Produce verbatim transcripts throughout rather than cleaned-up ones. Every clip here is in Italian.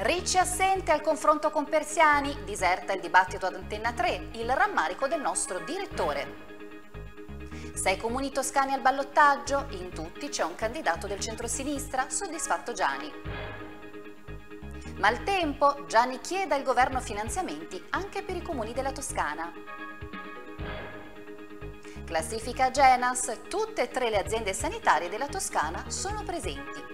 Ricci assente al confronto con Persiani, diserta il dibattito ad Antenna tre, il rammarico del nostro direttore. Sei comuni toscani al ballottaggio, in tutti c'è un candidato del centrosinistra, soddisfatto Giani. Maltempo, Gianni chiede al governo finanziamenti anche per i comuni della Toscana. Classifica Genas, tutte e tre le aziende sanitarie della Toscana sono presenti.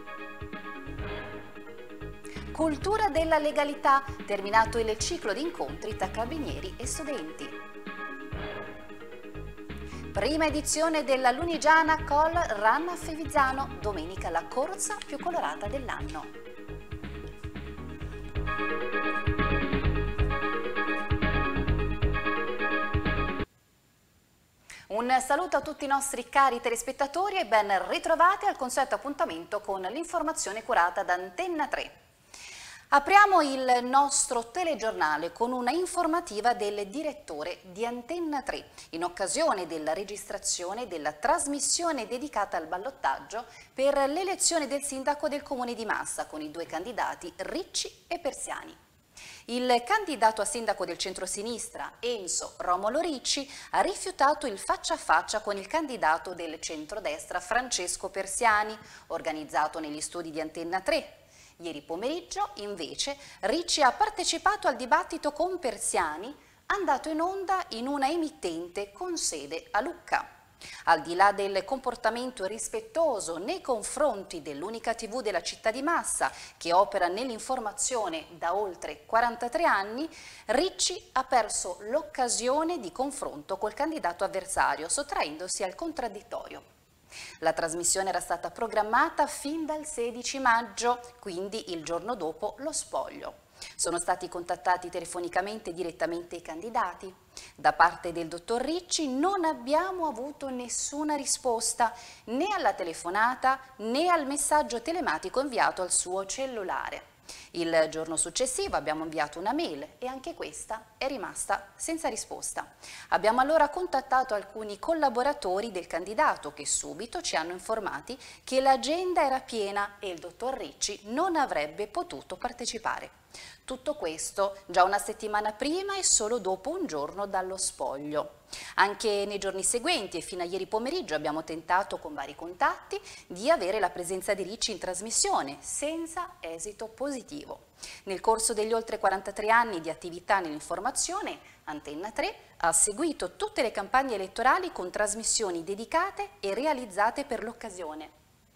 Cultura della legalità, terminato il ciclo di incontri tra carabinieri e studenti. Prima edizione della Lunigiana Col Run a Fevizzano, domenica la corsa più colorata dell'anno. Un saluto a tutti i nostri cari telespettatori e ben ritrovati al consueto appuntamento con l'informazione curata da Antenna tre. Apriamo il nostro telegiornale con una informativa del direttore di Antenna tre in occasione della registrazione della trasmissione dedicata al ballottaggio per l'elezione del sindaco del comune di Massa con i due candidati Ricci e Persiani. Il candidato a sindaco del centrosinistra, Enzo Romolo Ricci, ha rifiutato il faccia a faccia con il candidato del centrodestra, Francesco Persiani, organizzato negli studi di Antenna tre. Ieri pomeriggio, invece, Ricci ha partecipato al dibattito con Persiani, andato in onda in una emittente con sede a Lucca. Al di là del comportamento rispettoso nei confronti dell'unica tivù della città di Massa, che opera nell'informazione da oltre quarantatré anni, Ricci ha perso l'occasione di confronto col candidato avversario, sottraendosi al contraddittorio. La trasmissione era stata programmata fin dal sedici maggio, quindi il giorno dopo lo spoglio. Sono stati contattati telefonicamente direttamente i candidati. Da parte del dottor Ricci non abbiamo avuto nessuna risposta né alla telefonata né al messaggio telematico inviato al suo cellulare. Il giorno successivo abbiamo inviato una mail e anche questa è rimasta senza risposta. Abbiamo allora contattato alcuni collaboratori del candidato che subito ci hanno informati che l'agenda era piena e il dottor Ricci non avrebbe potuto partecipare. Tutto questo già una settimana prima e solo dopo un giorno dallo spoglio. Anche nei giorni seguenti e fino a ieri pomeriggio abbiamo tentato con vari contatti di avere la presenza di Ricci in trasmissione, senza esito positivo. Nel corso degli oltre quarantatré anni di attività nell'informazione, Antenna tre ha seguito tutte le campagne elettorali con trasmissioni dedicate e realizzate per l'occasione.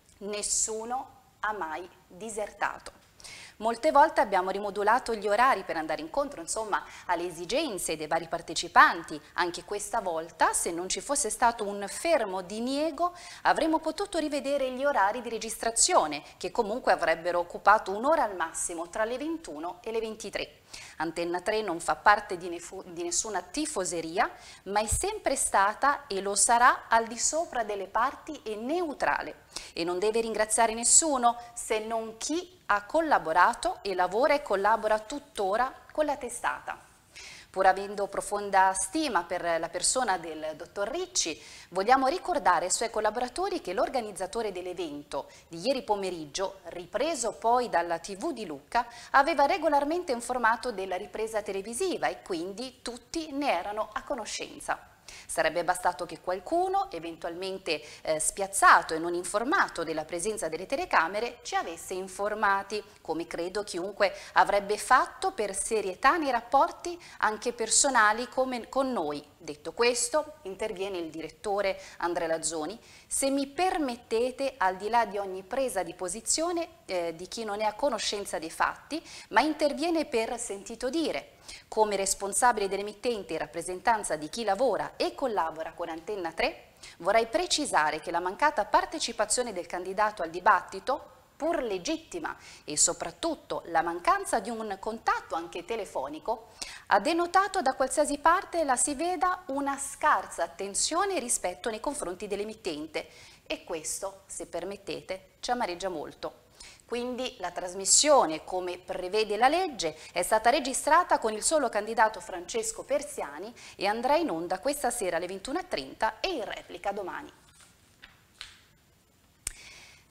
Nessuno ha mai disertato. Molte volte abbiamo rimodulato gli orari per andare incontro, insomma, alle esigenze dei vari partecipanti. Anche questa volta, se non ci fosse stato un fermo diniego, avremmo potuto rivedere gli orari di registrazione, che comunque avrebbero occupato un'ora al massimo tra le ventuno e le ventitré. Antenna tre non fa parte di, di nessuna tifoseria, ma è sempre stata e lo sarà al di sopra delle parti e neutrale. E non deve ringraziare nessuno se non chi ha collaborato e lavora e collabora tuttora con la testata. Pur avendo profonda stima per la persona del dottor Ricci, vogliamo ricordare ai suoi collaboratori che l'organizzatore dell'evento di ieri pomeriggio, ripreso poi dalla tivù di Lucca, aveva regolarmente informato della ripresa televisiva e quindi tutti ne erano a conoscenza. Sarebbe bastato che qualcuno, eventualmente eh, spiazzato e non informato della presenza delle telecamere, ci avesse informati, come credo chiunque avrebbe fatto per serietà nei rapporti anche personali come con noi. Detto questo, interviene il direttore Andrea Lazzoni. Se mi permettete, al di là di ogni presa di posizione eh, di chi non è a conoscenza dei fatti, ma interviene per sentito dire. Come responsabile dell'emittente in rappresentanza di chi lavora e collabora con Antenna tre, vorrei precisare che la mancata partecipazione del candidato al dibattito, pur legittima, e soprattutto la mancanza di un contatto anche telefonico, ha denotato da qualsiasi parte la si veda una scarsa attenzione e rispetto nei confronti dell'emittente e questo, se permettete, ci amareggia molto. Quindi la trasmissione, come prevede la legge, è stata registrata con il solo candidato Francesco Persiani e andrà in onda questa sera alle ventuno e trenta e in replica domani.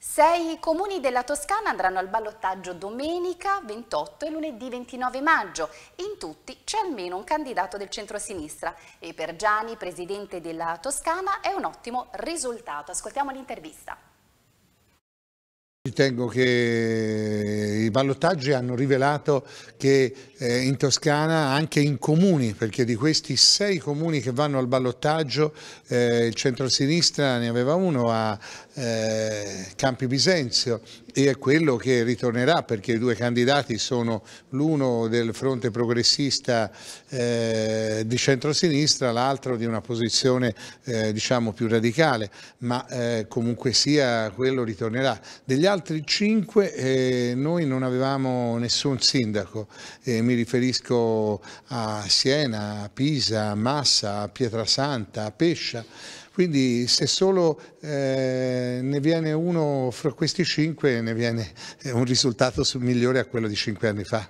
Sei comuni della Toscana andranno al ballottaggio domenica ventotto e lunedì ventinove maggio. In tutti c'è almeno un candidato del centro-sinistra e per Giani, presidente della Toscana, è un ottimo risultato. Ascoltiamo l'intervista. Ritengo che i ballottaggi hanno rivelato che eh, in Toscana, anche in comuni, perché di questi sei comuni che vanno al ballottaggio, eh, il centro-sinistra ne aveva uno a eh, Campi Bisenzio e è quello che ritornerà, perché i due candidati sono l'uno del fronte progressista eh, di centro-sinistra, l'altro di una posizione eh, diciamo più radicale, ma eh, comunque sia quello ritornerà. Degli altri cinque eh, noi non avevamo nessun sindaco, eh, mi riferisco a Siena, a Pisa, a Massa, a Pietrasanta, a Pescia. Quindi se solo eh, ne viene uno fra questi cinque, ne viene un risultato migliore a quello di cinque anni fa.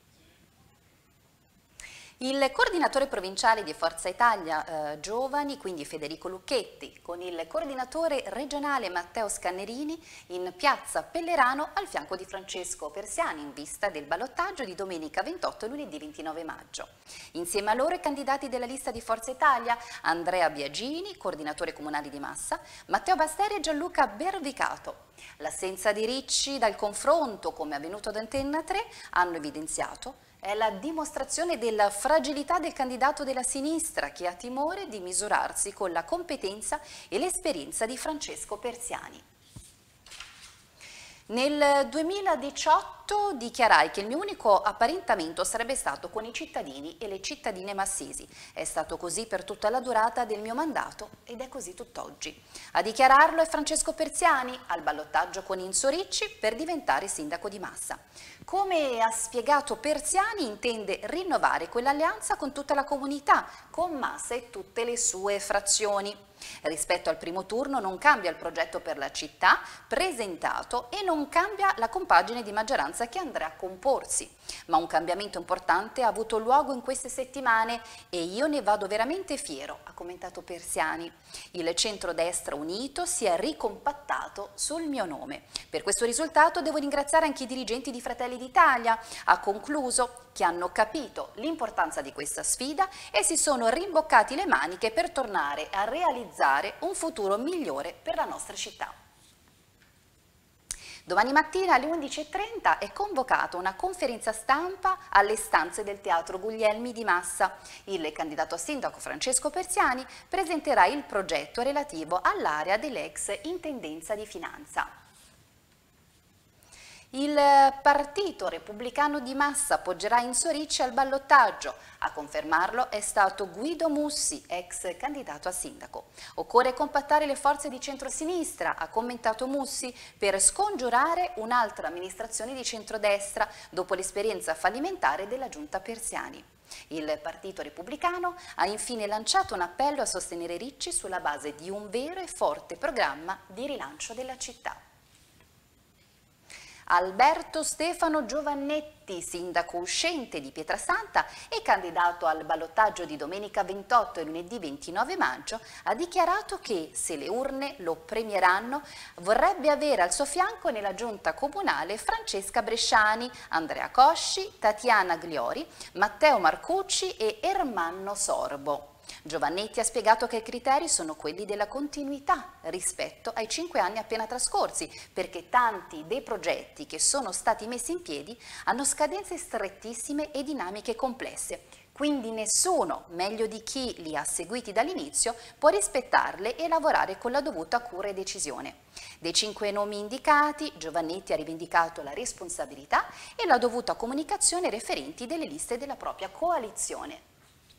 Il coordinatore provinciale di Forza Italia eh, Giovani, quindi Federico Lucchetti, con il coordinatore regionale Matteo Scannerini in piazza Pellerano al fianco di Francesco Persiani in vista del ballottaggio di domenica ventotto e lunedì ventinove maggio. Insieme a loro i candidati della lista di Forza Italia Andrea Biagini, coordinatore comunale di Massa, Matteo Basteri e Gianluca Bervicato. L'assenza di Ricci dal confronto, come avvenuto ad Antenna tre, hanno evidenziato è la dimostrazione della fragilità del candidato della sinistra che ha timore di misurarsi con la competenza e l'esperienza di Francesco Persiani. Nel duemiladiciotto dichiarai che il mio unico apparentamento sarebbe stato con i cittadini e le cittadine massesi. È stato così per tutta la durata del mio mandato ed è così tutt'oggi. A dichiararlo è Francesco Persiani, al ballottaggio con Enzo Ricci per diventare sindaco di Massa. Come ha spiegato Persiani, intende rinnovare quell'alleanza con tutta la comunità, con Massa e tutte le sue frazioni. Rispetto al primo turno non cambia il progetto per la città presentato e non cambia la compagine di maggioranza che andrà a comporsi, ma un cambiamento importante ha avuto luogo in queste settimane e io ne vado veramente fiero, ha commentato Persiani. Il centrodestra unito si è ricompattato sul mio nome. Per questo risultato devo ringraziare anche i dirigenti di Fratelli d'Italia, ha concluso, che hanno capito l'importanza di questa sfida e si sono rimboccati le maniche per tornare a realizzare un futuro migliore per la nostra città. Domani mattina alle undici e trenta è convocata una conferenza stampa alle stanze del Teatro Guglielmi di Massa. Il candidato a sindaco Francesco Persiani presenterà il progetto relativo all'area dell'ex Intendenza di Finanza. Il Partito Repubblicano di Massa appoggerà Enzo Ricci al ballottaggio. A confermarlo è stato Guido Mussi, ex candidato a sindaco. Occorre compattare le forze di centrosinistra, ha commentato Mussi, per scongiurare un'altra amministrazione di centrodestra dopo l'esperienza fallimentare della giunta Persiani. Il Partito Repubblicano ha infine lanciato un appello a sostenere Ricci sulla base di un vero e forte programma di rilancio della città. Alberto Stefano Giovannetti, sindaco uscente di Pietrasanta e candidato al ballottaggio di domenica ventotto e lunedì ventinove maggio, ha dichiarato che, se le urne lo premieranno, vorrebbe avere al suo fianco nella giunta comunale Francesca Bresciani, Andrea Cosci, Tatiana Gliori, Matteo Marcucci e Ermanno Sorbo. Giovannetti ha spiegato che i criteri sono quelli della continuità rispetto ai cinque anni appena trascorsi, perché tanti dei progetti che sono stati messi in piedi hanno scadenze strettissime e dinamiche complesse. Quindi nessuno, meglio di chi li ha seguiti dall'inizio, può rispettarle e lavorare con la dovuta cura e decisione. Dei cinque nomi indicati, Giovannetti ha rivendicato la responsabilità e la dovuta comunicazione referenti delle liste della propria coalizione.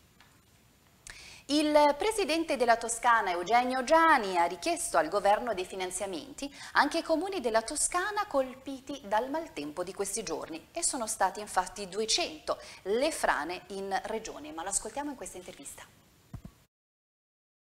Il presidente della Toscana, Eugenio Giani, ha richiesto al governo dei finanziamenti anche ai comuni della Toscana colpiti dal maltempo di questi giorni e sono stati infatti duecento le frane in regione, ma lo ascoltiamo in questa intervista.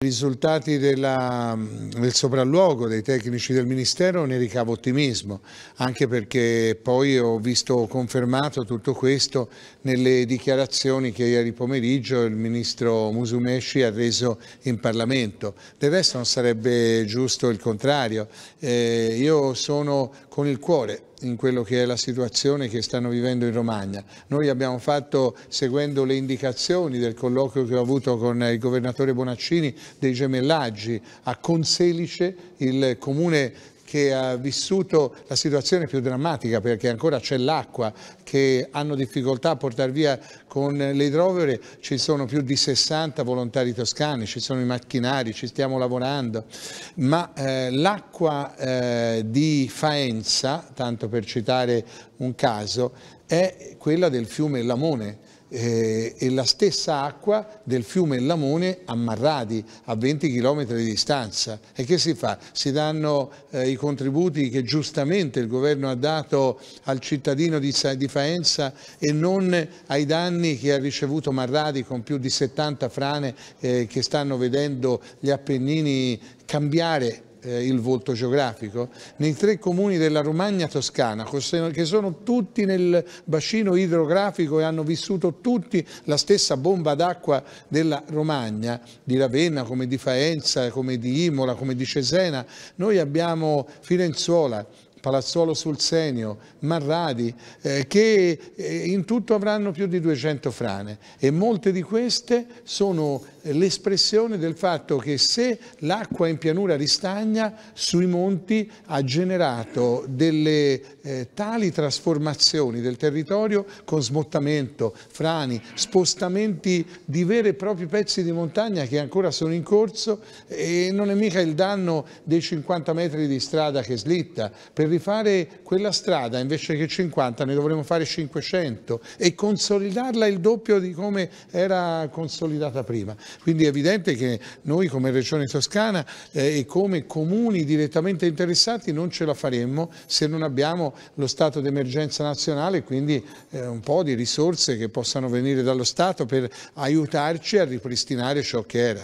I risultati della, del sopralluogo dei tecnici del Ministero ne ricavo ottimismo, anche perché poi ho visto confermato tutto questo nelle dichiarazioni che ieri pomeriggio il Ministro Musumeci ha reso in Parlamento. Del resto non sarebbe giusto il contrario. Eh, io sono con il cuore in quello che è la situazione che stanno vivendo in Romagna. Noi abbiamo fatto, seguendo le indicazioni del colloquio che ho avuto con il governatore Bonaccini, dei gemellaggi a Conselice, il comune che ha vissuto la situazione più drammatica perché ancora c'è l'acqua, che hanno difficoltà a portare via con le idrovere. Ci sono più di sessanta volontari toscani, ci sono i macchinari, ci stiamo lavorando, ma eh, l'acqua eh, di Faenza, tanto per citare un caso, è quella del fiume Lamone. Eh, e la stessa acqua del fiume Lamone a Marradi, a venti chilometri di distanza. E che si fa? Si danno eh, i contributi che giustamente il governo ha dato al cittadino di, di Faenza e non ai danni che ha ricevuto Marradi con più di settanta frane eh, che stanno vedendo gli Appennini cambiare Eh, il volto geografico. Nei tre comuni della Romagna toscana, che sono tutti nel bacino idrografico e hanno vissuto tutti la stessa bomba d'acqua della Romagna, di Ravenna come di Faenza, come di Imola, come di Cesena, noi abbiamo Firenzuola, Palazzolo sul Senio, Marradi, eh, che eh, in tutto avranno più di duecento frane e molte di queste sono eh, l'espressione del fatto che se l'acqua in pianura ristagna, sui monti ha generato delle eh, tali trasformazioni del territorio con smottamento, frani, spostamenti di veri e propri pezzi di montagna che ancora sono in corso e non è mica il danno dei cinquanta metri di strada che slitta. Per rifare quella strada invece che cinquanta ne dovremo fare cinquecento e consolidarla il doppio di come era consolidata prima. Quindi è evidente che noi come Regione Toscana eh, e come comuni direttamente interessati non ce la faremmo se non abbiamo lo stato d'emergenza nazionale e quindi eh, un po' di risorse che possano venire dallo Stato per aiutarci a ripristinare ciò che era.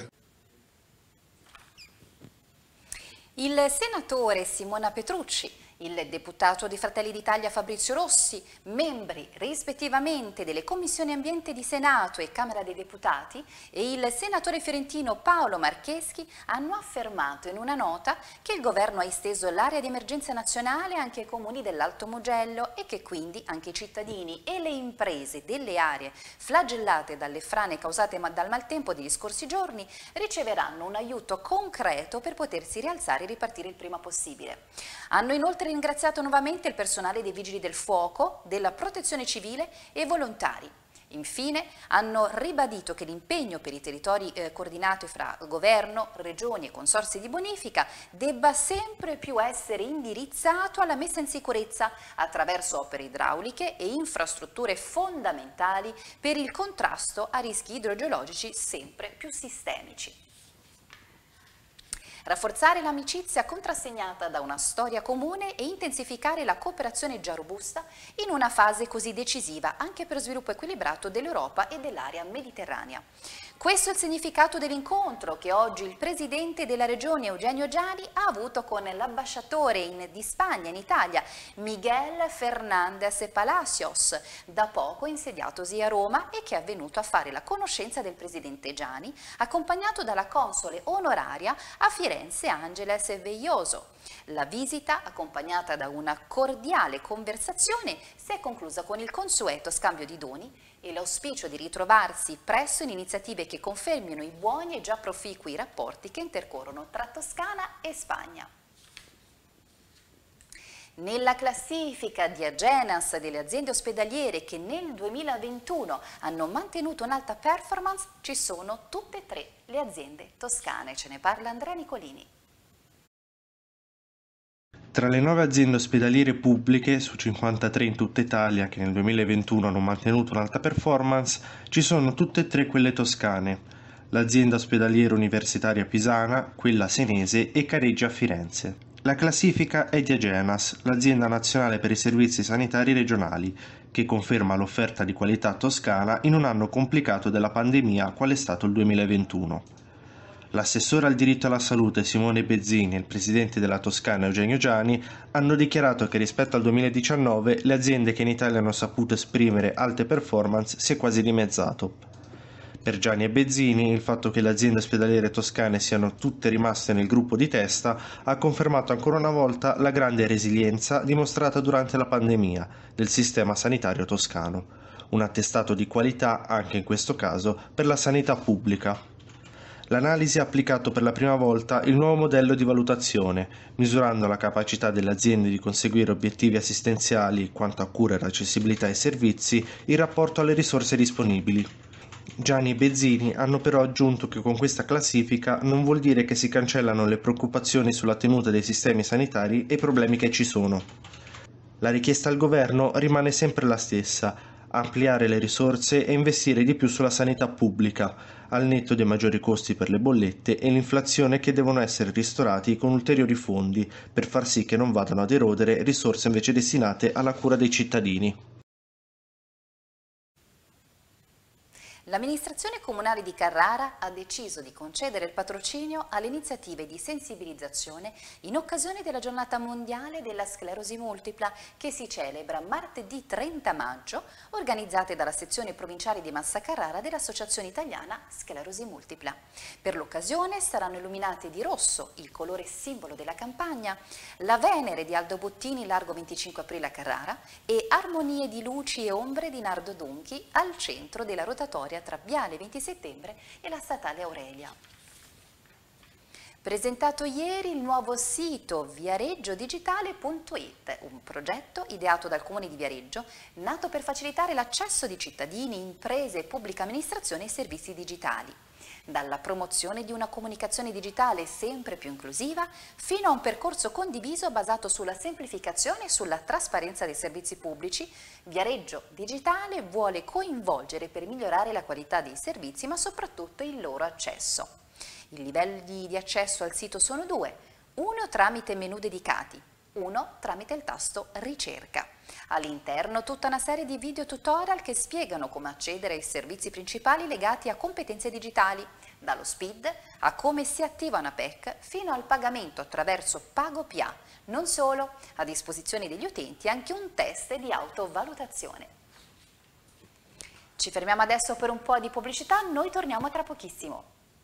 Il senatore Simona Petrucci, il deputato di Fratelli d'Italia Fabrizio Rossi, membri rispettivamente delle Commissioni Ambiente di Senato e Camera dei Deputati, e il senatore fiorentino Paolo Marcheschi hanno affermato in una nota che il governo ha esteso l'area di emergenza nazionale anche ai comuni dell'Alto Mugello e che quindi anche i cittadini e le imprese delle aree flagellate dalle frane causate dal maltempo degli scorsi giorni riceveranno un aiuto concreto per potersi rialzare e ripartire il prima possibile. Hanno inoltre ringraziato nuovamente il personale dei Vigili del Fuoco, della Protezione Civile e volontari. Infine hanno ribadito che l'impegno per i territori eh, coordinati fra governo, regioni e consorzi di bonifica debba sempre più essere indirizzato alla messa in sicurezza attraverso opere idrauliche e infrastrutture fondamentali per il contrasto a rischi idrogeologici sempre più sistemici. Rafforzare l'amicizia contrassegnata da una storia comune e intensificare la cooperazione già robusta in una fase così decisiva anche per lo sviluppo equilibrato dell'Europa e dell'area mediterranea. Questo è il significato dell'incontro che oggi il presidente della regione Eugenio Giani ha avuto con l'ambasciatore di Spagna in Italia Miguel Fernández Palacios, da poco insediatosi a Roma e che è venuto a fare la conoscenza del presidente Giani, accompagnato dalla console onoraria a Firenze Angeles Veioso. La visita, accompagnata da una cordiale conversazione, si è conclusa con il consueto scambio di doni e l'auspicio di ritrovarsi presto in iniziative che confermino i buoni e già proficui rapporti che intercorrono tra Toscana e Spagna. Nella classifica di Agenas delle aziende ospedaliere che nel duemilaventuno hanno mantenuto un'alta performance ci sono tutte e tre le aziende toscane. Ce ne parla Andrea Nicolini. Tra le nove aziende ospedaliere pubbliche, su cinquantatré in tutta Italia che nel duemilaventuno hanno mantenuto un'alta performance, ci sono tutte e tre quelle toscane: l'azienda ospedaliera universitaria pisana, quella senese e Careggia a Firenze. La classifica è di Agenas, l'azienda nazionale per i servizi sanitari regionali, che conferma l'offerta di qualità toscana in un anno complicato della pandemia qual è stato il duemilaventuno. L'assessore al diritto alla salute Simone Bezzini e il presidente della Toscana Eugenio Giani hanno dichiarato che rispetto al duemiladiciannove le aziende che in Italia hanno saputo esprimere alte performance si è quasi dimezzato. Per Giani e Bezzini il fatto che le aziende ospedaliere toscane siano tutte rimaste nel gruppo di testa ha confermato ancora una volta la grande resilienza dimostrata durante la pandemia del sistema sanitario toscano, un attestato di qualità anche in questo caso per la sanità pubblica. L'analisi ha applicato per la prima volta il nuovo modello di valutazione, misurando la capacità delle aziende di conseguire obiettivi assistenziali quanto a cura e accessibilità ai servizi in rapporto alle risorse disponibili. Giani e Bezzini hanno però aggiunto che con questa classifica non vuol dire che si cancellano le preoccupazioni sulla tenuta dei sistemi sanitari e i problemi che ci sono. La richiesta al governo rimane sempre la stessa: ampliare le risorse e investire di più sulla sanità pubblica, al netto dei maggiori costi per le bollette e l'inflazione, che devono essere ristorati con ulteriori fondi per far sì che non vadano ad erodere risorse invece destinate alla cura dei cittadini. L'amministrazione comunale di Carrara ha deciso di concedere il patrocinio alle iniziative di sensibilizzazione in occasione della giornata mondiale della sclerosi multipla, che si celebra martedì trenta maggio, organizzate dalla sezione provinciale di Massa Carrara dell'Associazione Italiana Sclerosi Multipla. Per l'occasione saranno illuminate di rosso, il colore simbolo della campagna, la Venere di Aldo Bottini largo venticinque aprile a Carrara e armonie di luci e ombre di Nardo Donchi al centro della rotatoria tra Viale venti settembre e la statale Aurelia. Presentato ieri il nuovo sito viareggio digitale punto it, un progetto ideato dal Comune di Viareggio, nato per facilitare l'accesso di cittadini, imprese, pubblica amministrazione ai servizi digitali. Dalla promozione di una comunicazione digitale sempre più inclusiva fino a un percorso condiviso basato sulla semplificazione e sulla trasparenza dei servizi pubblici, Viareggio Digitale vuole coinvolgere per migliorare la qualità dei servizi, ma soprattutto il loro accesso. I livelli di accesso al sito sono due, uno tramite menu dedicati, uno tramite il tasto ricerca. All'interno tutta una serie di video tutorial che spiegano come accedere ai servizi principali legati a competenze digitali, dallo S P I D a come si attiva una P E C fino al pagamento attraverso Pago P A. Non solo, a disposizione degli utenti anche un test di autovalutazione. Ci fermiamo adesso per un po' di pubblicità, noi torniamo tra pochissimo.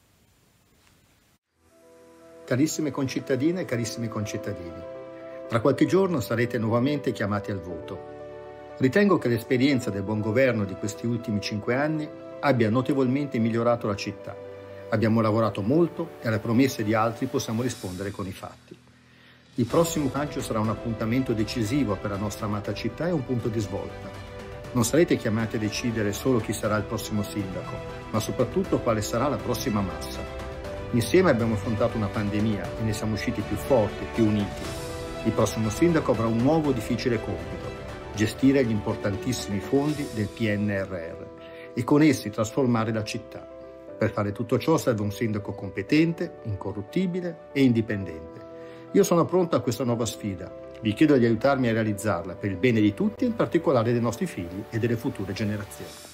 Carissime concittadine e carissimi concittadini, tra qualche giorno sarete nuovamente chiamati al voto. Ritengo che l'esperienza del buon governo di questi ultimi cinque anni abbia notevolmente migliorato la città. Abbiamo lavorato molto e alle promesse di altri possiamo rispondere con i fatti. Il prossimo maggio sarà un appuntamento decisivo per la nostra amata città e un punto di svolta. Non sarete chiamati a decidere solo chi sarà il prossimo sindaco, ma soprattutto quale sarà la prossima massa. Insieme abbiamo affrontato una pandemia e ne siamo usciti più forti, più uniti. Il prossimo sindaco avrà un nuovo difficile compito: gestire gli importantissimi fondi del P N R R e con essi trasformare la città. Per fare tutto ciò serve un sindaco competente, incorruttibile e indipendente. Io sono pronto a questa nuova sfida. Vi chiedo di aiutarmi a realizzarla per il bene di tutti e in particolare dei nostri figli e delle future generazioni.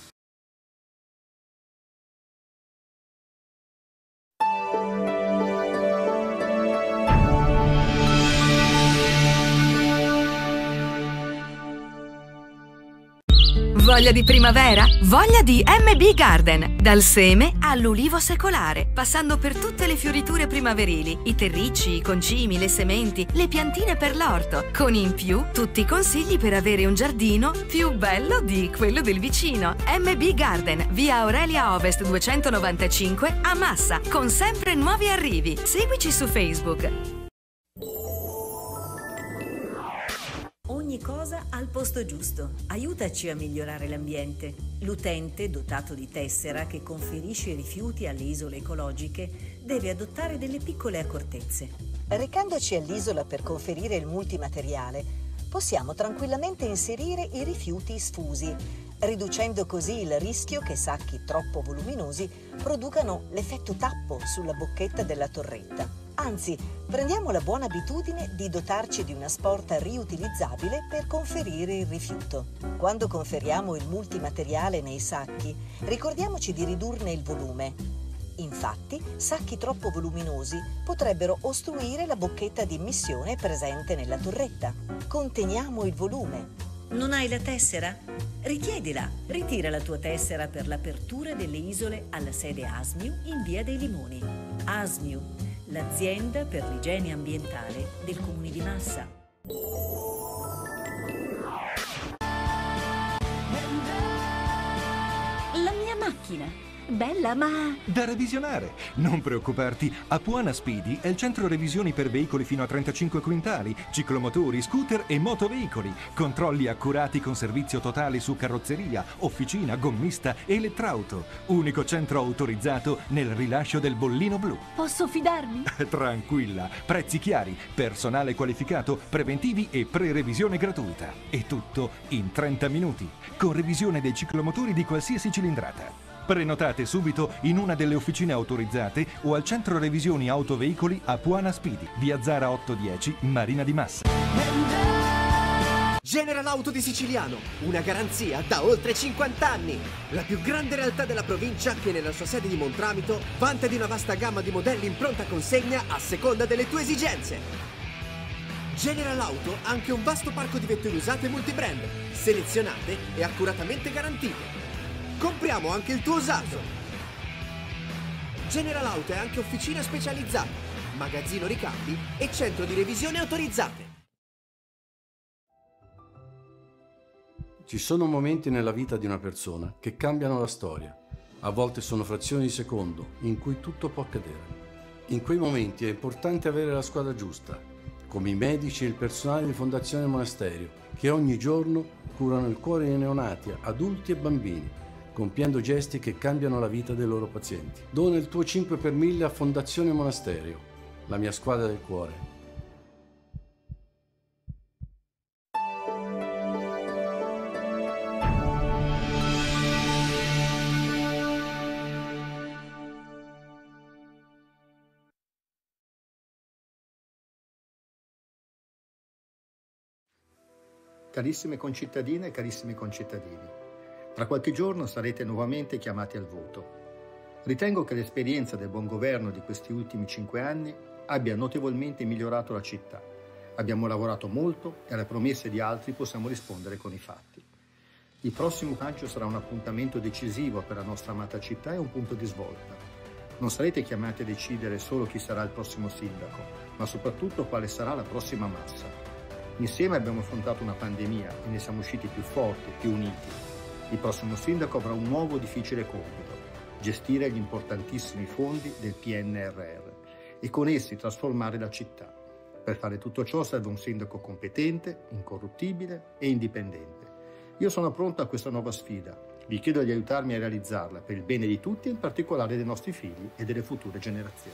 Voglia di primavera? Voglia di M B Garden! Dal seme all'ulivo secolare, passando per tutte le fioriture primaverili, i terricci, i concimi, le sementi, le piantine per l'orto, con in più tutti i consigli per avere un giardino più bello di quello del vicino. M B Garden, via Aurelia Ovest duecentonovantacinque a Massa, con sempre nuovi arrivi. Seguici su Facebook. Ogni cosa al posto giusto. Aiutaci a migliorare l'ambiente. L'utente, dotato di tessera che conferisce rifiuti alle isole ecologiche, deve adottare delle piccole accortezze. Recandoci all'isola per conferire il multimateriale, possiamo tranquillamente inserire i rifiuti sfusi, riducendo così il rischio che sacchi troppo voluminosi producano l'effetto tappo sulla bocchetta della torretta. Anzi, prendiamo la buona abitudine di dotarci di una sporta riutilizzabile per conferire il rifiuto. Quando conferiamo il multimateriale nei sacchi, ricordiamoci di ridurne il volume. Infatti, sacchi troppo voluminosi potrebbero ostruire la bocchetta di immissione presente nella torretta. Conteniamo il volume. Non hai la tessera? Richiedila. Ritira la tua tessera per l'apertura delle isole alla sede Asmiu in Via dei Limoni. Asmiu, l'azienda per l'igiene ambientale del Comune di Massa. La mia macchina. Bella, ma... Da revisionare. Non preoccuparti, Apuana Speedy è il centro revisioni per veicoli fino a trentacinque quintali, ciclomotori, scooter e motoveicoli. Controlli accurati con servizio totale su carrozzeria, officina, gommista e elettrauto. Unico centro autorizzato nel rilascio del bollino blu. Posso fidarmi? Tranquilla, prezzi chiari, personale qualificato, preventivi e pre-revisione gratuita. E tutto in trenta minuti, con revisione dei ciclomotori di qualsiasi cilindrata. Prenotate subito in una delle officine autorizzate o al centro revisioni autoveicoli Apuana Speedy, via Zara ottocentodieci, Marina di Massa. General Auto di Siciliano, una garanzia da oltre cinquanta anni. La più grande realtà della provincia che nella sua sede di Montramito vanta di una vasta gamma di modelli in pronta consegna a seconda delle tue esigenze. General Auto ha anche un vasto parco di vetture usate multibrand, selezionate e accuratamente garantite. Compriamo anche il tuo usato. General Auto è anche officina specializzata, magazzino ricambi e centro di revisione autorizzate. Ci sono momenti nella vita di una persona che cambiano la storia. A volte sono frazioni di secondo in cui tutto può accadere. In quei momenti è importante avere la squadra giusta, come i medici e il personale di Fondazione Monasterio, che ogni giorno curano il cuore dei neonati, adulti e bambini, compiendo gesti che cambiano la vita dei loro pazienti. Dona il tuo cinque per mille a Fondazione Monasterio, la mia squadra del cuore. Carissime concittadine e carissimi concittadini, tra qualche giorno sarete nuovamente chiamati al voto. Ritengo che l'esperienza del buon governo di questi ultimi cinque anni abbia notevolmente migliorato la città. Abbiamo lavorato molto e alle promesse di altri possiamo rispondere con i fatti. Il prossimo maggio sarà un appuntamento decisivo per la nostra amata città e un punto di svolta. Non sarete chiamati a decidere solo chi sarà il prossimo sindaco, ma soprattutto quale sarà la prossima massa. Insieme abbiamo affrontato una pandemia e ne siamo usciti più forti, più uniti. Il prossimo sindaco avrà un nuovo difficile compito: gestire gli importantissimi fondi del P N R R e con essi trasformare la città. Per fare tutto ciò serve un sindaco competente, incorruttibile e indipendente. Io sono pronto a questa nuova sfida. Vi chiedo di aiutarmi a realizzarla per il bene di tutti e in particolare dei nostri figli e delle future generazioni.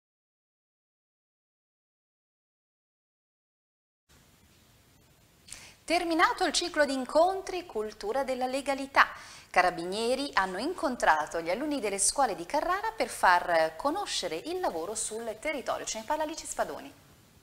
Terminato il ciclo di incontri Cultura della legalità, Carabinieri hanno incontrato gli alunni delle scuole di Carrara per far conoscere il lavoro sul territorio. Ce ne parla Alice Spadoni.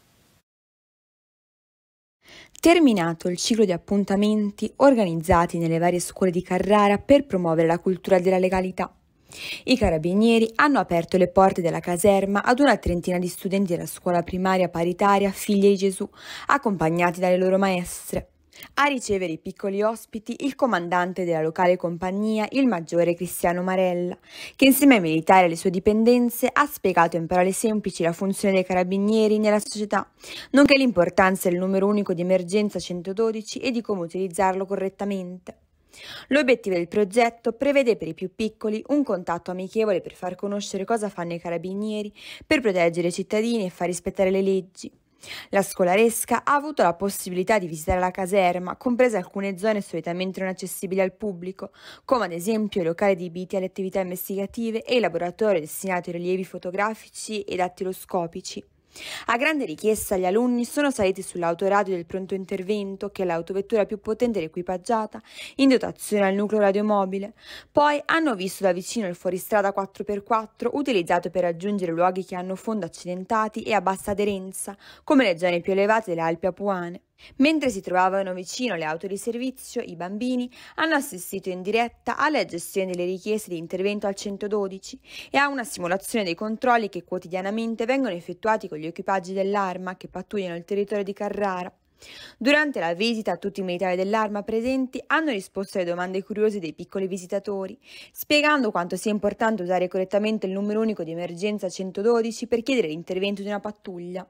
Terminato il ciclo di appuntamenti organizzati nelle varie scuole di Carrara per promuovere la cultura della legalità, i Carabinieri hanno aperto le porte della caserma ad una trentina di studenti della scuola primaria paritaria Figlie di Gesù, accompagnati dalle loro maestre. A ricevere i piccoli ospiti il comandante della locale compagnia, il maggiore Cristiano Marella, che insieme ai militari e alle sue dipendenze ha spiegato in parole semplici la funzione dei carabinieri nella società, nonché l'importanza del numero unico di emergenza centododici e di come utilizzarlo correttamente. L'obiettivo del progetto prevede per i più piccoli un contatto amichevole per far conoscere cosa fanno i carabinieri, per proteggere i cittadini e far rispettare le leggi. La scolaresca ha avuto la possibilità di visitare la caserma, comprese alcune zone solitamente non accessibili al pubblico, come ad esempio i locali adibiti alle attività investigative e i laboratori destinati ai rilievi fotografici e dattiloscopici. A grande richiesta gli alunni sono saliti sull'autoradio del pronto intervento, che è l'autovettura più potente ed equipaggiata in dotazione al nucleo radiomobile. Poi hanno visto da vicino il fuoristrada quattro per quattro utilizzato per raggiungere luoghi che hanno fondo accidentati e a bassa aderenza, come le zone più elevate delle Alpi Apuane. Mentre si trovavano vicino le auto di servizio, i bambini hanno assistito in diretta alla gestione delle richieste di intervento al centododici e a una simulazione dei controlli che quotidianamente vengono effettuati con gli equipaggi dell'Arma che pattugliano il territorio di Carrara. Durante la visita tutti i militari dell'Arma presenti hanno risposto alle domande curiose dei piccoli visitatori, spiegando quanto sia importante usare correttamente il numero unico di emergenza centododici per chiedere l'intervento di una pattuglia.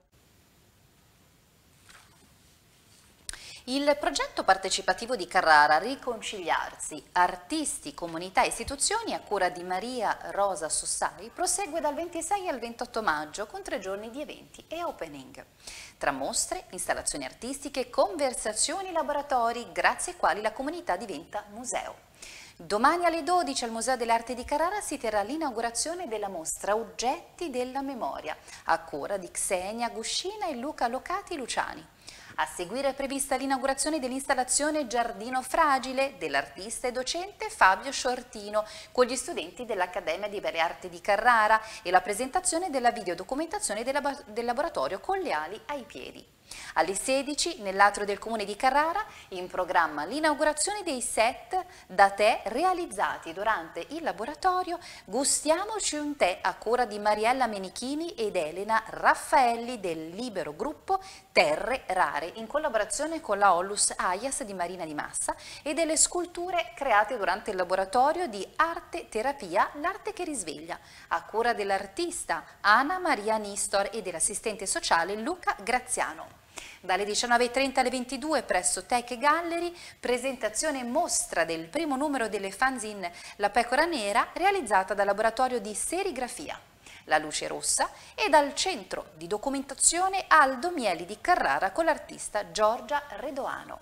Il progetto partecipativo di Carrara Riconciliarsi, artisti, comunità e istituzioni a cura di Maria Rosa Sossai prosegue dal ventisei al ventotto maggio con tre giorni di eventi e opening. Tra mostre, installazioni artistiche, conversazioni e laboratori grazie ai quali la comunità diventa museo. Domani alle dodici al Museo dell'Arte di Carrara si terrà l'inaugurazione della mostra Oggetti della Memoria a cura di Xenia Guscina e Luca Locati Luciani. A seguire è prevista l'inaugurazione dell'installazione Giardino Fragile dell'artista e docente Fabio Sciortino con gli studenti dell'Accademia di Belle Arti di Carrara e la presentazione della videodocumentazione del laboratorio con le ali ai piedi. Alle sedici, nell'atrio del Comune di Carrara, in programma l'inaugurazione dei set da tè realizzati durante il laboratorio Gustiamoci un tè a cura di Mariella Menichini ed Elena Raffaelli del libero gruppo Terre Rare in collaborazione con la Ollus Aias di Marina di Massa e delle sculture create durante il laboratorio di Arte Terapia, l'arte che risveglia, a cura dell'artista Anna Maria Nistor e dell'assistente sociale Luca Graziano. Dalle diciannove e trenta alle ventidue presso Tech Gallery, presentazione mostra del primo numero delle fanzine La Pecora Nera realizzata dal laboratorio di serigrafia La Luce Rossa e dal centro di documentazione Aldo Mieli di Carrara con l'artista Giorgia Redoano.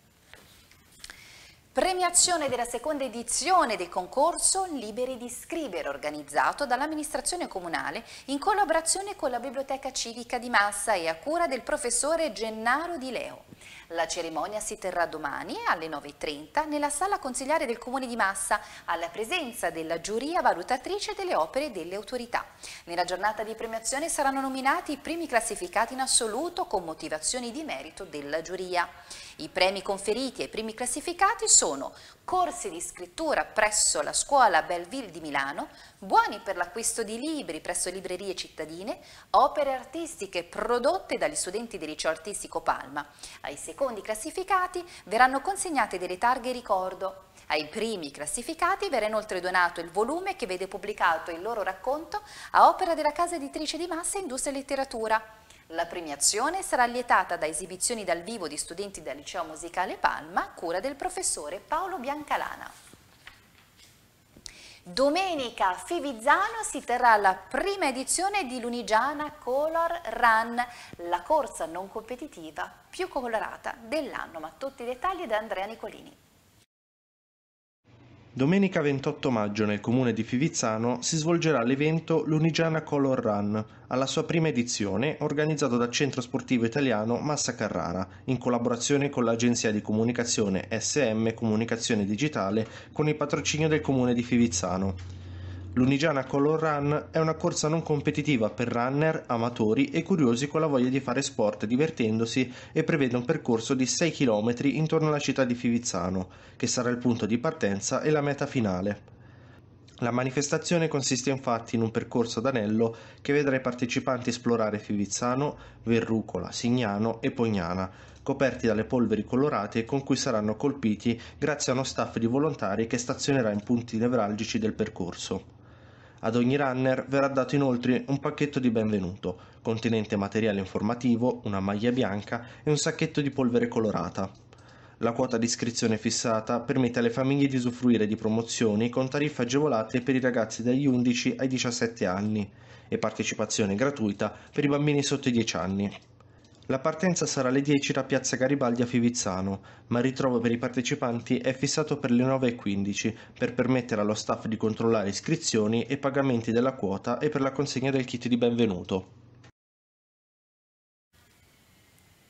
Premiazione della seconda edizione del concorso Liberi di Scrivere, organizzato dall'amministrazione comunale in collaborazione con la Biblioteca Civica di Massa e a cura del professore Gennaro Di Leo. La cerimonia si terrà domani alle nove e trenta nella sala consigliare del Comune di Massa, alla presenza della giuria valutatrice delle opere delle autorità. Nella giornata di premiazione saranno nominati i primi classificati in assoluto con motivazioni di merito della giuria. I premi conferiti ai primi classificati sono corsi di scrittura presso la scuola Belleville di Milano, buoni per l'acquisto di libri presso librerie cittadine, opere artistiche prodotte dagli studenti del liceo artistico Palma. Ai secondi classificati verranno consegnate delle targhe ricordo. Ai primi classificati verrà inoltre donato il volume che vede pubblicato il loro racconto a opera della casa editrice di Massa Industria e Letteratura. La premiazione sarà lietata da esibizioni dal vivo di studenti del liceo musicale Palma a cura del professore Paolo Biancalana. Domenica a Fivizzano si terrà la prima edizione di Lunigiana Color Run, la corsa non competitiva più colorata dell'anno, ma tutti i dettagli da Andrea Nicolini. Domenica ventotto maggio nel comune di Fivizzano si svolgerà l'evento Lunigiana Color Run, alla sua prima edizione, organizzato dal Centro Sportivo Italiano Massa Carrara, in collaborazione con l'agenzia di comunicazione S M Comunicazione Digitale con il patrocinio del comune di Fivizzano. Lunigiana Color Run è una corsa non competitiva per runner, amatori e curiosi con la voglia di fare sport divertendosi e prevede un percorso di sei chilometri intorno alla città di Fivizzano, che sarà il punto di partenza e la meta finale. La manifestazione consiste infatti in un percorso ad anello che vedrà i partecipanti esplorare Fivizzano, Verrucola, Signano e Pognana, coperti dalle polveri colorate con cui saranno colpiti grazie a uno staff di volontari che stazionerà in punti nevralgici del percorso. Ad ogni runner verrà dato inoltre un pacchetto di benvenuto, contenente materiale informativo, una maglia bianca e un sacchetto di polvere colorata. La quota di iscrizione fissata permette alle famiglie di usufruire di promozioni con tariffe agevolate per i ragazzi dagli undici ai diciassette anni e partecipazione gratuita per i bambini sotto i dieci anni. La partenza sarà alle dieci da Piazza Garibaldi a Fivizzano, ma il ritrovo per i partecipanti è fissato per le nove e quindici per permettere allo staff di controllare iscrizioni e pagamenti della quota e per la consegna del kit di benvenuto.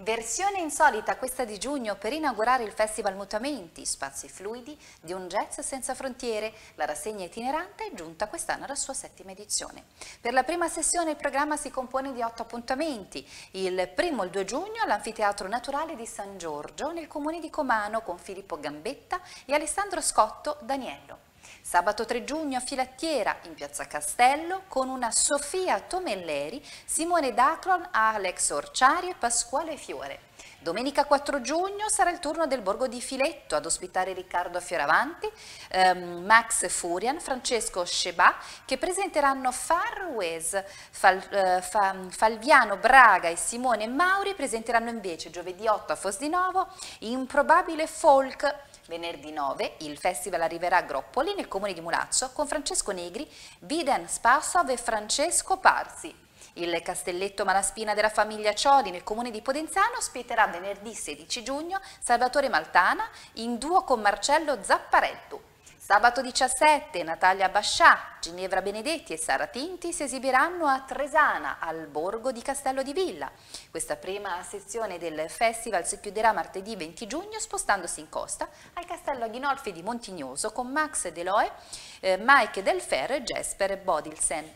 Versione insolita questa di giugno per inaugurare il Festival Mutamenti, spazi fluidi di un jazz senza frontiere. La rassegna itinerante è giunta quest'anno alla sua settima edizione. Per la prima sessione il programma si compone di otto appuntamenti. Il primo, il due giugno, all'Anfiteatro Naturale di San Giorgio, nel comune di Comano, con Filippo Gambetta e Alessandro Scotto Daniello. Sabato tre giugno a Filattiera, in Piazza Castello, con una Sofia Tomelleri, Simone Daclon, Alex Orciari e Pasquale Fiore. Domenica quattro giugno sarà il turno del Borgo di Filetto ad ospitare Riccardo Fioravanti, ehm, Max Furian, Francesco Scebà, che presenteranno Far West. Fal, eh, fa, Falviano Braga e Simone Mauri presenteranno invece giovedì otto a Fosdinovo Improbabile Folk. Venerdì nove il festival arriverà a Groppoli, nel comune di Mulazzo, con Francesco Negri, Biden Spassov e Francesco Parsi. Il Castelletto Malaspina della famiglia Ciodi, nel comune di Podenzano, ospiterà venerdì sedici giugno Salvatore Maltana in duo con Marcello Zapparetto. Sabato diciassette Natalia Bascià, Ginevra Benedetti e Sara Tinti si esibiranno a Tresana, al Borgo di Castello di Villa. Questa prima sezione del festival si chiuderà martedì venti giugno spostandosi in costa al Castello Aghinolfi di Montignoso con Max Deloe, eh, Mike Delferro e Jesper Bodilsen.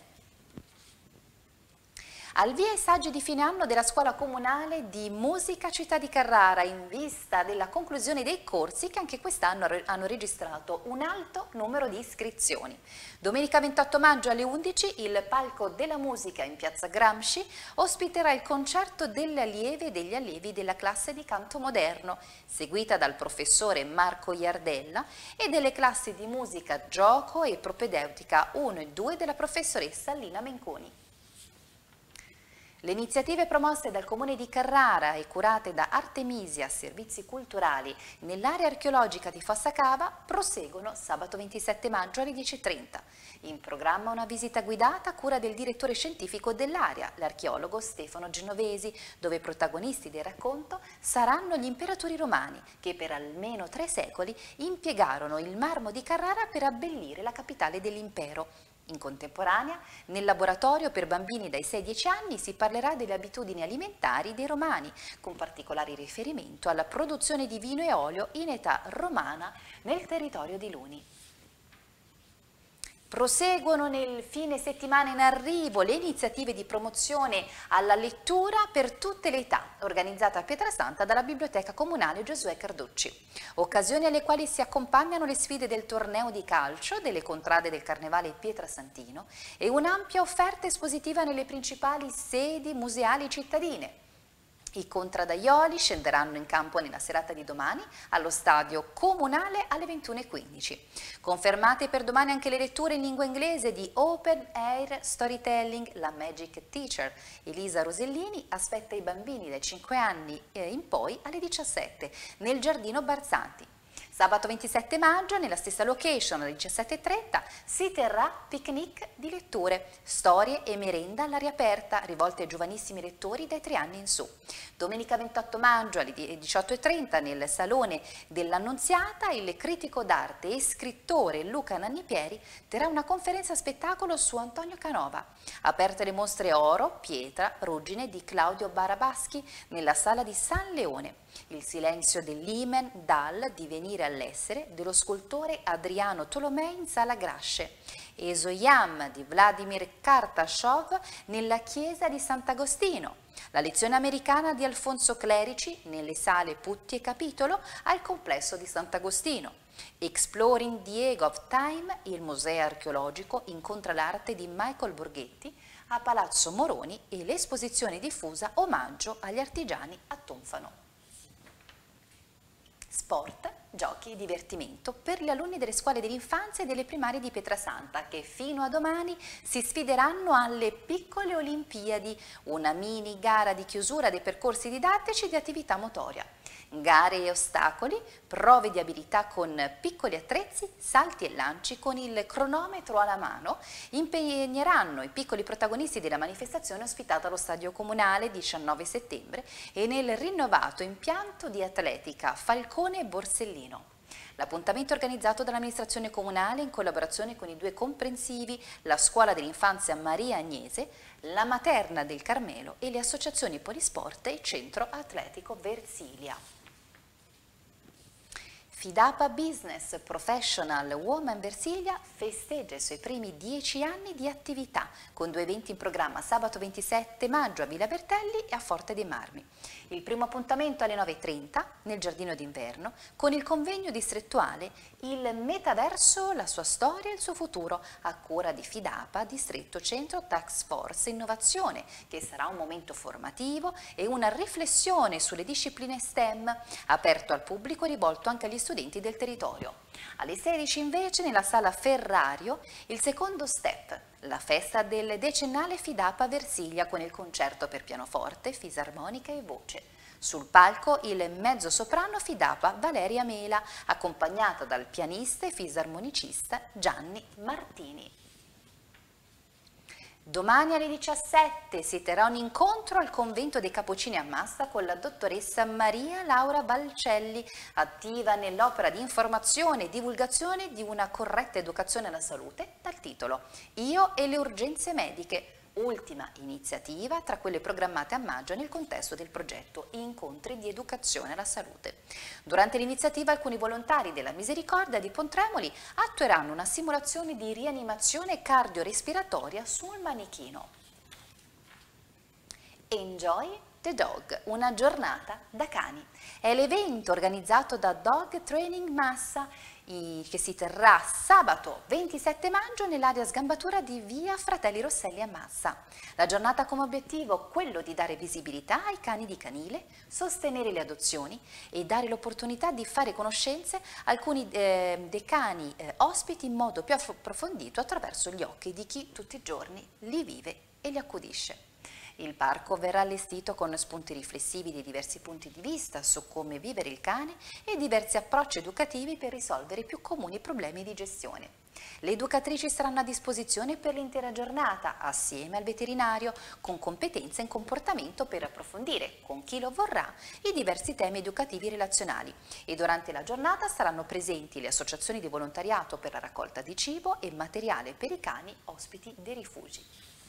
Al via i saggi di fine anno della Scuola Comunale di Musica Città di Carrara, in vista della conclusione dei corsi che anche quest'anno hanno registrato un alto numero di iscrizioni. Domenica ventotto maggio alle undici il Palco della Musica in Piazza Gramsci ospiterà il concerto delle allieve e degli allievi della classe di canto moderno, seguita dal professore Marco Iardella, e delle classi di musica, gioco e propedeutica uno e due della professoressa Lina Menconi. Le iniziative promosse dal Comune di Carrara e curate da Artemisia Servizi Culturali nell'area archeologica di Fossa Cava proseguono sabato ventisette maggio alle dieci e trenta. In programma una visita guidata a cura del direttore scientifico dell'area, l'archeologo Stefano Genovesi, dove protagonisti del racconto saranno gli imperatori romani che per almeno tre secoli impiegarono il marmo di Carrara per abbellire la capitale dell'impero. In contemporanea, nel laboratorio per bambini dai sei ai dieci anni si parlerà delle abitudini alimentari dei romani, con particolare riferimento alla produzione di vino e olio in età romana nel territorio di Luni. Proseguono nel fine settimana in arrivo le iniziative di promozione alla lettura per tutte le età, organizzata a Pietrasanta dalla Biblioteca Comunale Giosuè Carducci. Occasioni alle quali si accompagnano le sfide del torneo di calcio, delle contrade del Carnevale Pietrasantino e un'ampia offerta espositiva nelle principali sedi museali cittadine. I contradaioli scenderanno in campo nella serata di domani allo stadio comunale alle ventuno e quindici. Confermate per domani anche le letture in lingua inglese di Open Air Storytelling, la Magic Teacher. Elisa Rosellini aspetta i bambini dai cinque anni in poi alle diciassette nel Giardino Barzanti. Sabato ventisette maggio, nella stessa location alle diciassette e trenta, si terrà picnic di letture, storie e merenda all'aria aperta, rivolte ai giovanissimi lettori dai tre anni in su. Domenica ventotto maggio alle diciotto e trenta, nel Salone dell'Annunziata, il critico d'arte e scrittore Luca Nannipieri terrà una conferenza spettacolo su Antonio Canova. Aperte le mostre Oro, Pietra, Ruggine di Claudio Barabaschi nella Sala di San Leone. Il silenzio dell'Imen dal Divenire all'essere dello scultore Adriano Tolomei in Sala Grasce. Esoyam di Vladimir Kartashov nella chiesa di Sant'Agostino. La lezione americana di Alfonso Clerici nelle sale Putti e Capitolo al complesso di Sant'Agostino. Exploring the Egg of Time, il museo archeologico incontra l'arte di Michael Borghetti a Palazzo Moroni e l'esposizione diffusa Omaggio agli artigiani a Tonfano. Sport, giochi e divertimento per gli alunni delle scuole dell'infanzia e delle primarie di Pietrasanta che fino a domani si sfideranno alle piccole Olimpiadi, una mini gara di chiusura dei percorsi didattici di attività motoria. Gare e ostacoli, prove di abilità con piccoli attrezzi, salti e lanci con il cronometro alla mano impegneranno i piccoli protagonisti della manifestazione ospitata allo Stadio Comunale diciannove settembre e nel rinnovato impianto di atletica Falcone Borsellino. L'appuntamento è organizzato dall'amministrazione comunale in collaborazione con i due comprensivi, la scuola dell'infanzia Maria Agnese, la materna del Carmelo e le associazioni Polisport e il centro atletico Versilia. Fidapa Business Professional Woman Versilia festeggia i suoi primi dieci anni di attività con due eventi in programma sabato ventisette maggio a Villa Bertelli e a Forte dei Marmi. Il primo appuntamento alle nove e trenta nel giardino d'inverno con il convegno distrettuale Il Metaverso, la sua storia e il suo futuro a cura di Fidapa Distretto Centro Task Force Innovazione, che sarà un momento formativo e una riflessione sulle discipline STEM aperto al pubblico e rivolto anche agli studenti del territorio. Alle sedici invece nella sala Ferrario il secondo step, la festa del decennale Fidapa Versilia con il concerto per pianoforte, fisarmonica e voce. Sul palco il mezzosoprano Fidapa Valeria Mela, accompagnata dal pianista e fisarmonicista Gianni Martini. Domani alle diciassette si terrà un incontro al convento dei Cappuccini a Massa con la dottoressa Maria Laura Balcelli, attiva nell'opera di informazione e divulgazione di una corretta educazione alla salute, dal titolo Io e le urgenze mediche, ultima iniziativa tra quelle programmate a maggio nel contesto del progetto Incontri di Educazione alla Salute. Durante l'iniziativa alcuni volontari della Misericordia di Pontremoli attueranno una simulazione di rianimazione cardiorespiratoria sul manichino. Enjoy the Dog, una giornata da cani. È l'evento organizzato da Dog Training Massa che si terrà sabato ventisette maggio nell'area sgambatura di via Fratelli Rosselli a Massa. La giornata ha come obiettivo quello di dare visibilità ai cani di canile, sostenere le adozioni e dare l'opportunità di fare conoscenze alcuni eh, dei cani eh, ospiti in modo più approfondito attraverso gli occhi di chi tutti i giorni li vive e li accudisce. Il parco verrà allestito con spunti riflessivi di diversi punti di vista su come vivere il cane e diversi approcci educativi per risolvere i più comuni problemi di gestione. Le educatrici saranno a disposizione per l'intera giornata, assieme al veterinario, con competenze in comportamento per approfondire, con chi lo vorrà, i diversi temi educativi relazionali. E durante la giornata saranno presenti le associazioni di volontariato per la raccolta di cibo e materiale per i cani ospiti dei rifugi.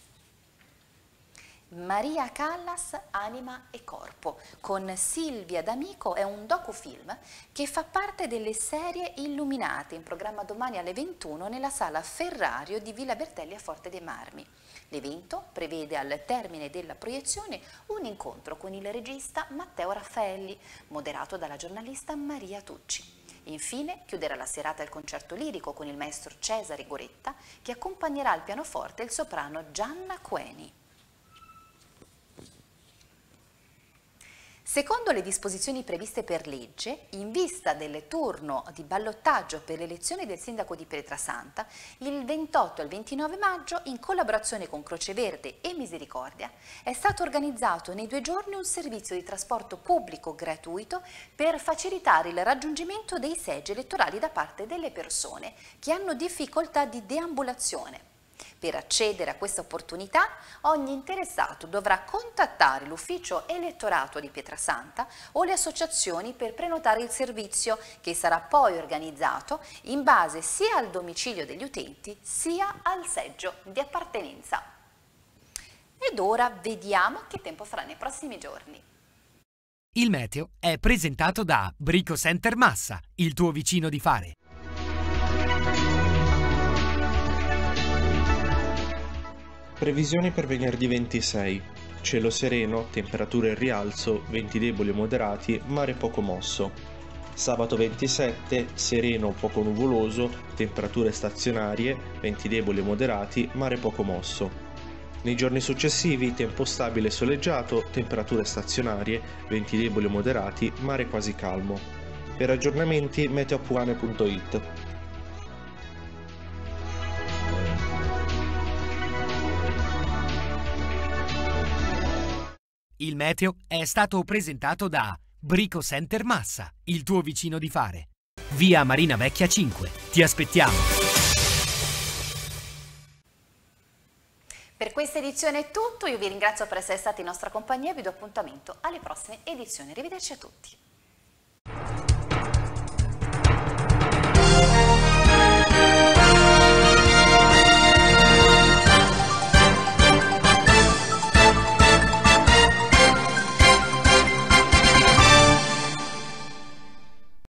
Maria Callas, Anima e Corpo, con Silvia D'Amico, è un docufilm che fa parte delle serie Illuminate, in programma domani alle ventuno nella sala Ferrario di Villa Bertelli a Forte dei Marmi. L'evento prevede al termine della proiezione un incontro con il regista Matteo Raffaelli, moderato dalla giornalista Maria Tucci. Infine chiuderà la serata il concerto lirico con il maestro Cesare Goretta, che accompagnerà al pianoforte il soprano Gianna Queni. Secondo le disposizioni previste per legge, in vista del turno di ballottaggio per l'elezione del sindaco di Pietrasanta, il ventotto e il ventinove maggio, in collaborazione con Croce Verde e Misericordia, è stato organizzato nei due giorni un servizio di trasporto pubblico gratuito per facilitare il raggiungimento dei seggi elettorali da parte delle persone che hanno difficoltà di deambulazione. Per accedere a questa opportunità, ogni interessato dovrà contattare l'ufficio elettorato di Pietrasanta o le associazioni per prenotare il servizio, che sarà poi organizzato in base sia al domicilio degli utenti sia al seggio di appartenenza. Ed ora vediamo che tempo farà nei prossimi giorni. Il meteo è presentato da Brico Center Massa, il tuo vicino di fare. Previsioni per venerdì ventisei. Cielo sereno, temperature in rialzo, venti deboli o moderati, mare poco mosso. Sabato ventisette, sereno poco nuvoloso, temperature stazionarie, venti deboli o moderati, mare poco mosso. Nei giorni successivi, tempo stabile e soleggiato, temperature stazionarie, venti deboli o moderati, mare quasi calmo. Per aggiornamenti meteopuane punto it. Il meteo è stato presentato da Brico Center Massa, il tuo vicino di fare. Via Marina Vecchia cinque. Ti aspettiamo. Per questa edizione è tutto, io vi ringrazio per essere stati in nostra compagnia e vi do appuntamento alle prossime edizioni. Arrivederci a tutti.